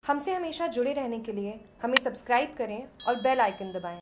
हमसे हमेशा जुड़े रहने के लिए हमें सब्सक्राइब करें और बेल आइकन दबाएं।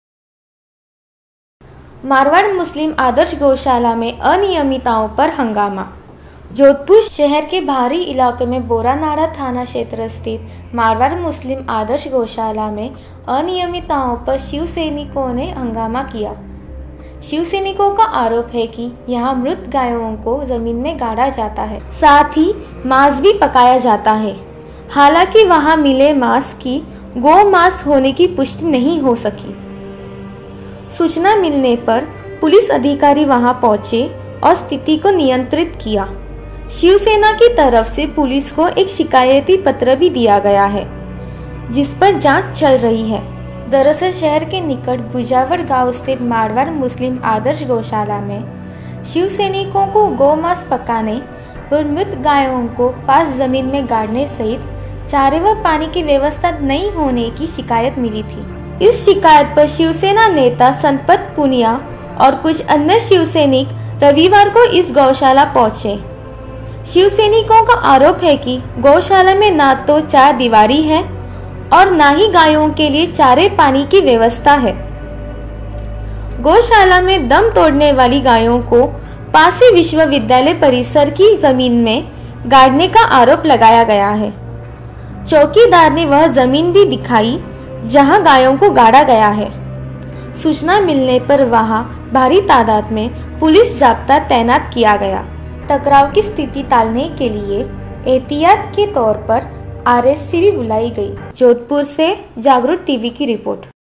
मारवाड़ मुस्लिम आदर्श गौशाला में अनियमितताओं पर हंगामा। जोधपुर शहर के बाहरी इलाके में बोरानाड़ा थाना क्षेत्र स्थित मारवाड़ मुस्लिम आदर्श गौशाला में अनियमितताओं पर शिव सैनिकों ने हंगामा किया। शिव सैनिकों का आरोप है कि यहां मृत गायों को जमीन में गाड़ा जाता है, साथ ही मांस भी पकाया जाता है। हालांकि वहां मिले मांस की गौ मांस होने की पुष्टि नहीं हो सकी। सूचना मिलने पर पुलिस अधिकारी वहां पहुंचे और स्थिति को नियंत्रित किया। शिवसेना की तरफ से पुलिस को एक शिकायती पत्र भी दिया गया है, जिस पर जांच चल रही है। दरअसल शहर के निकट बुजावर गांव स्थित मारवाड़ मुस्लिम आदर्श गौशाला में शिव सैनिकों को गौ मांस पकाने व मृत गायों को पास जमीन में गाड़ने सहित चारे व पानी की व्यवस्था नहीं होने की शिकायत मिली थी। इस शिकायत पर शिवसेना नेता संपत पुनिया और कुछ अन्य शिव सैनिक रविवार को इस गौशाला पहुंचे। शिव सैनिकों का आरोप है कि गौशाला में ना तो चार दीवारी है और ना ही गायों के लिए चारे पानी की व्यवस्था है। गौशाला में दम तोड़ने वाली गायों को पासी विश्वविद्यालय परिसर की जमीन में गाड़ने का आरोप लगाया गया है। चौकीदार ने वह जमीन भी दिखाई जहां गायों को गाड़ा गया है। सूचना मिलने पर वहां भारी तादाद में पुलिस जाब्ता तैनात किया गया। टकराव की स्थिति टालने के लिए एहतियात के तौर पर आरएससी भी बुलाई गई। जोधपुर से जागरूक टीवी की रिपोर्ट।